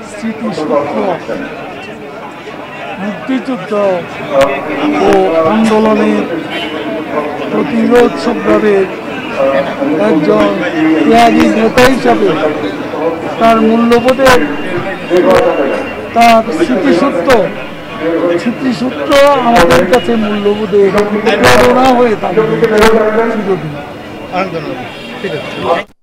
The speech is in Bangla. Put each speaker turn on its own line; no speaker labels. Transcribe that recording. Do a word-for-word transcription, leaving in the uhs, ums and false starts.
স্মৃতিসূত্র মুক্তিযুদ্ধ ও আন্দোলনের প্রতিরোধ সংগ্রামের একজন ত্যাগী নেতা হিসাবে তার মূল্যবোধের তার স্মৃতিসূত্র স্মৃতিসূত্র আমাদের কাছে মূল্যবোধে প্রেরণা হয়ে থাকে চিরদিন।